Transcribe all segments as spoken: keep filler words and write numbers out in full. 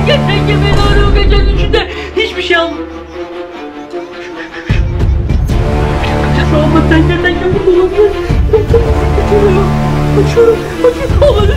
tenge tenge beni arıyor gecenin içinde. Hiçbir şey almıyor. Şu anda tenge tenge burada olabilir. Açıyorum, açıyorum, açıyorum.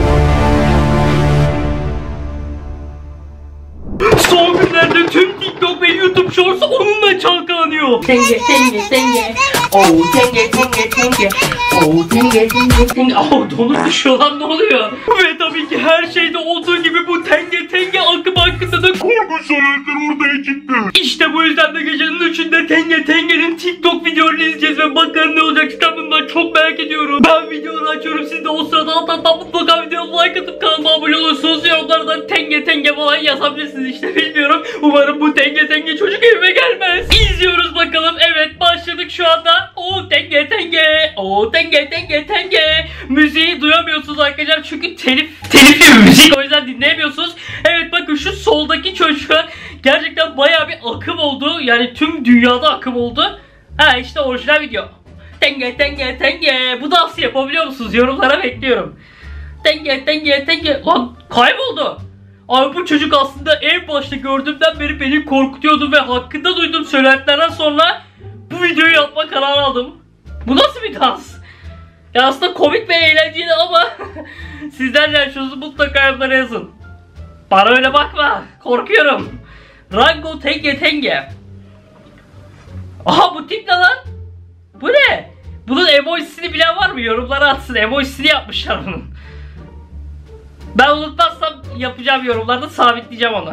Son günlerde tüm TikTok ve YouTube Shorts onunla çalkalanıyor. Tenge tenge tenge. Oh tenge tenge tenge. Oh tenge tenge tenge. Oh donuk düşüyor lan, ne oluyor? Ve tabii ki her şeyde olduğu gibi bu tenge tenge akım hakkında da korkunç söylentiler ortaya çıktı. İşte bu yüzden de gecenin üçünde tenge tengenin TikTok videolarını izleyeceğiz ve bakalım ne olacak. Ben bundan çok merak ediyorum. Ben videoları açıyorum, siz de o sırada alttan mutlaka videoya like atıp kanalıma abone olursunuz. Yorumlardan tenge tenge falan yazabilirsiniz işte, bilmiyorum. Umarım bu tenge tenge çocuk evime gelmez. İzliyoruz bakalım. Evet, başladık şu anda. O tenge tenge. O tenge tenge tenge. Müziği duyamıyorsunuz arkadaşlar çünkü telif telifli bir müzik, o yüzden dinleyemiyorsunuz. Evet bakın şu soldaki çocuğa gerçekten bayağı bir akım oldu. Yani tüm dünyada akım oldu. Ha işte orijinal video. Tenge tenge tenge. Bu dansı yapabiliyor musunuz? Yorumlara bekliyorum. Tenge tenge tenge. Lan kayboldu. Abi bu çocuk aslında en başta gördüğümden beri beni korkutuyordu ve hakkında duyduğum söylentilerden sonra bu videoyu yapma kararı aldım. Bu nasıl bir dans? Ya aslında komik ve eğlenceli ama sizler ne yaşıyorsunuz mutlaka yorumlara yazın. Bana öyle bakma, korkuyorum. Rango tenge tenge. Aha bu tip ne lan? Bu ne? Bunun emojisini bilen var mı? Yorumlara atsın. Emojisini yapmışlar bunun. Ben unutmazsam yapacağım, yorumlarda sabitleyeceğim onu.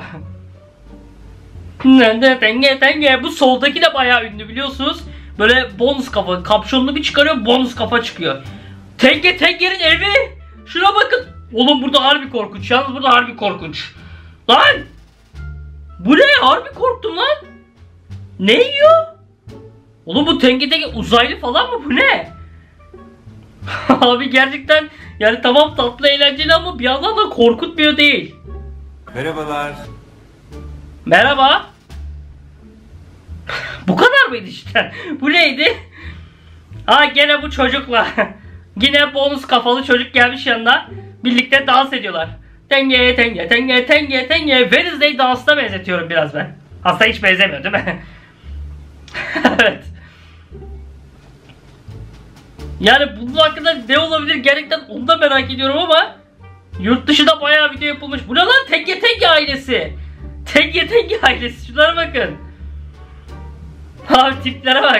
Tenge tenge. Bu soldaki de bayağı ünlü biliyorsunuz. Böyle bonus kafa. Kapşonunu bir çıkarıyor, bonus kafa çıkıyor. Tenge tengenin evi. Şuna bakın. Oğlum burada harbi korkunç. Yalnız burada harbi korkunç. Lan. Bu ne? Harbi korktum lan. Ne yiyor? Oğlum bu tenge tenge uzaylı falan mı? Bu ne? Abi gerçekten yani tamam tatlı eğlenceli ama bir yandan da korkutmuyor değil. Merhabalar. Merhaba. Bu kadar mıydı işte? Bu neydi? Aa gene bu çocukla. Yine bonus kafalı çocuk gelmiş yanına. Birlikte dans ediyorlar. Tenge tenge tenge tenge tenge. Wednesday dansına benzetiyorum biraz ben. Aslında hiç benzemiyor değil mi? Evet. Yani bunun hakkında ne olabilir gerçekten onu da merak ediyorum ama yurt dışında bayağı video yapılmış. Bu ne lan? Tenge tenge ailesi. Tenge tenge ailesi. Şunlara bakın. Abi tiplere bak.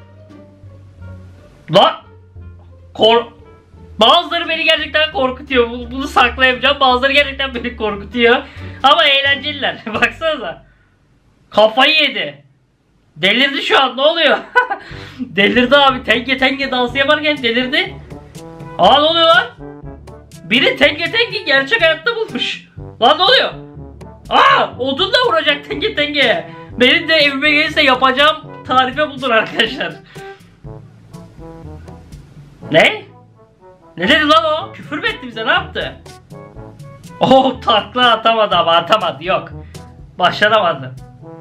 Lan. Kor Bazıları beni gerçekten korkutuyor. Bunu saklayamayacağım. Bazıları gerçekten beni korkutuyor. Ama eğlenceliler. Baksanıza. Kafayı yedi. Delirdi şu an, ne oluyor? Delirdi abi, tenge tenge dansı yaparken delirdi. Aa ne oluyor lan? Biri tenge tenge gerçek hayatta bulmuş. Lan ne oluyor? Aa odunla vuracak tenge tenge. Benim de evime gelirse yapacağım tarife budur arkadaşlar. Ne? Ne dedi lan o? Küfür mü etti bize, ne yaptı? Oh takla atamadı ama atamadı, yok. Başaramadı.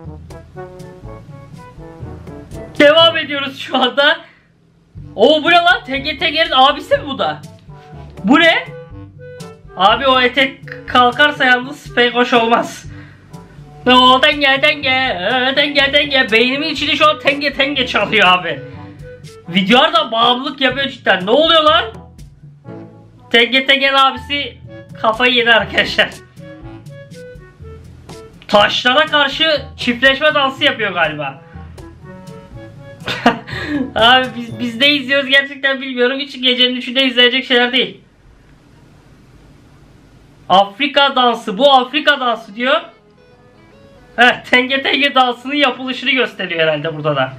Devam ediyoruz şu anda. Oo bu ne lan? Tenge tengenin abisi mi bu da? Bu ne? Abi o etek kalkarsa yalnız pek hoş olmaz. Oo tenge tenge tenge tenge. Beynimin içinde şu an tenge tenge çalıyor abi. Videolarda bağımlılık yapıyor cidden. Ne oluyor lan? Tenge tengenin abisi kafayı yedi arkadaşlar. Taşlara karşı çiftleşme dansı yapıyor galiba. Abi biz, biz ne izliyoruz gerçekten bilmiyorum. Hiç gecenin üçünde izleyecek şeyler değil. Afrika dansı. Bu Afrika dansı diyor. Evet, tenge tenge dansının yapılışını gösteriyor herhalde burada da.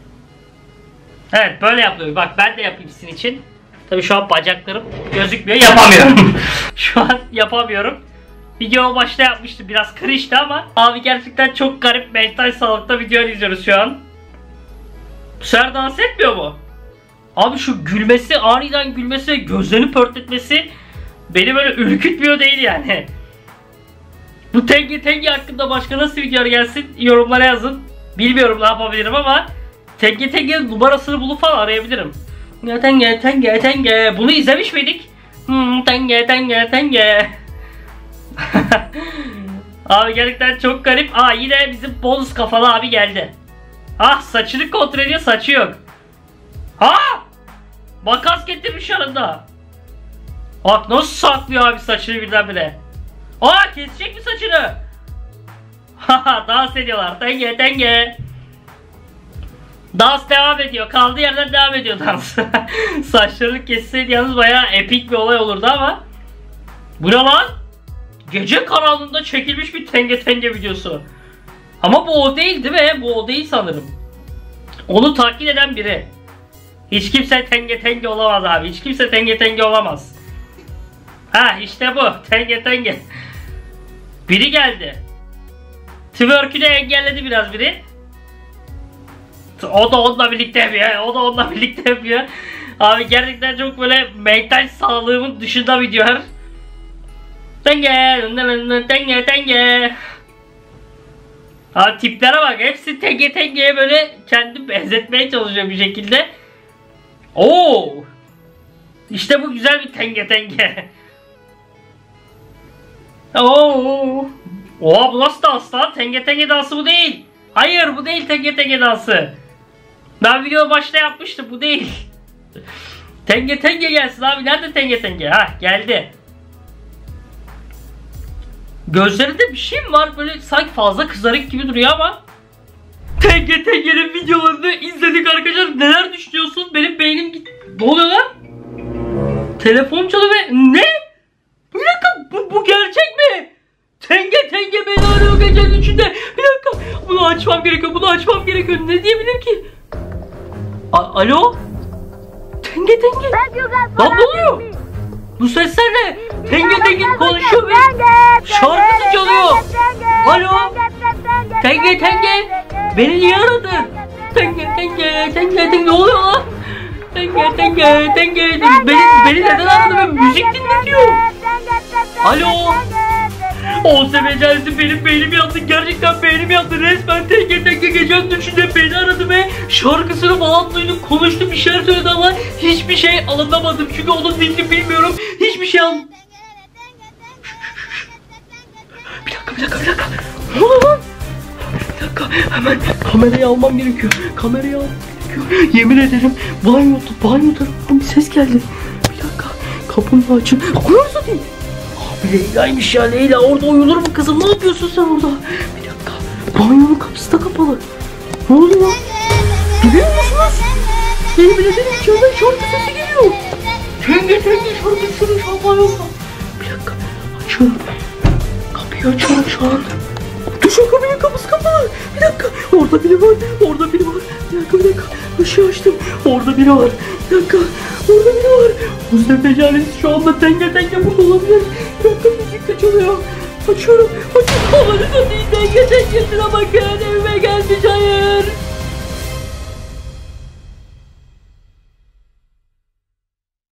Evet böyle yapılıyor. Bak ben de yapayım sizin için. Tabii şu an bacaklarım gözükmüyor, yapamıyorum. Şu an yapamıyorum. Video başta yapmıştım, biraz kırıştı ama abi gerçekten çok garip mental sağlıkta video izliyoruz şu an. Bu sefer dans etmiyor mu? Abi şu gülmesi, aniden gülmesi ve gözlerini pörtletmesi beni böyle ürkütmüyor değil yani. Bu tenge tenge hakkında başka nasıl videolar gelsin yorumlara yazın. Bilmiyorum ne yapabilirim ama tenge tenge'nin numarasını bulup falan arayabilirim. Tenge tenge tenge. Bunu izlemiş miydik? Hmm, tenge tenge tenge. Abi gerçekten çok garip. Aa yine bizim bonus kafalı abi geldi. Ah saçını kontrol ediyor, saçı yok. Ha! Makas getirmiş yanında. Bak nasıl saklıyor abi saçını birdenbire. Aa kesecek mi saçını? Haha dans ediyorlar. Denge denge. Dans devam ediyor. Kaldığı yerden devam ediyor dans. Saçlarını kesseydi yalnız bayağı epik bir olay olurdu ama. Bu ne lan? Gece karanlığında çekilmiş bir tenge tenge videosu. Ama bu o değil değil mi? Bu o değil sanırım. Onu taklit eden biri. Hiç kimse tenge tenge olamaz abi. Hiç kimse tenge tenge olamaz. Ha işte bu. Tenge tenge. Biri geldi. Twerk'ü de engelledi biraz biri. O da onunla birlikte yapıyor. O da onunla birlikte yapıyor. Abi gerçekten çok böyle mental sağlığımın dışında videolar. Tenge, tenge, tenge. Abi tiplere bak. Hepsi tenge tengeye böyle kendi benzetmeye çalışıyor bir şekilde. Oo! İşte bu güzel bir tenge tenge. Oo! Oha bu nasıl dans lan? Tenge tenge dansı bu değil. Hayır bu değil tenge tenge dansı. Ben video başta yapmıştım, bu değil. Tenge tenge gelsin abi. Nerede tenge tenge? Ha geldi. Gözlerinde bir şey mi var? Böyle sanki fazla kızarık gibi duruyor ama. Tenge tenge'nin videolarını izledik arkadaşlar. Neler düşünüyorsunuz? Benim beynim gitti. Ne oluyor lan? Telefon çalıyor ve ne? Bir dakika bu, bu gerçek mi? Tenge tenge beni arıyor gecenin içinde. Bir dakika bunu açmam gerekiyor. Bunu açmam gerekiyor. Ne diyebilir ki? A Alo? Tenge tenge. Lan ne oluyor? Bu sesler ne? Tenge tenge konuşuyor ve şarkısı çalıyor. Alo? Tenge tenge. Beni niye aradın? Tenge tenge tenge tenge ne oluyor lan? Tenge tenge tenge. Beni, beni neden aradın? Ben müzik dinletiyor. Alo? O sebecelisi benim beynim yandı. Gerçekten beynim yandı. Resmen tenge tenge gecenin üçünde beni aradı ve şarkısını falan duydum. Konuştu bir şeyler söyledi ama hiçbir şey anlamadım. Çünkü onun dilini bilmiyorum. Hiçbir şey an... Bir dakika bir dakika bir dakika. Ne oluyor lan? Bir dakika hemen kamerayı almam gerekiyor. Kamerayı almam gerekiyor. Yemin ederim banyoda banyoda bir ses geldi. Bir dakika kapımı açın. Ananı satayım. Leyla'ymış ya Leyla, orada uyulur mu kızım, ne yapıyorsun sen orada? Bir dakika, banyonun kapısı da kapalı. Ne oluyor lan? Biliyor musunuz? Yemin ederim içeriden şarkı sesi geliyor. Tenge tenge şarkı sesi şu an banyonda. Bir dakika açıyorum. Kapıyı açıyorum şu an. Düşün kapıyı, kapısı kapalı. Bir dakika orada biri var, orada biri var. Bir dakika bir dakika ışığı açtım. Orada biri var. Bir dakika orada biri var. Bu sefer şu anda tenge tenge burada olabilir. Bir dakika müzik de çalıyor. Açıyorum. Açıyorum. Amanı da değil tenge tengesine bakın.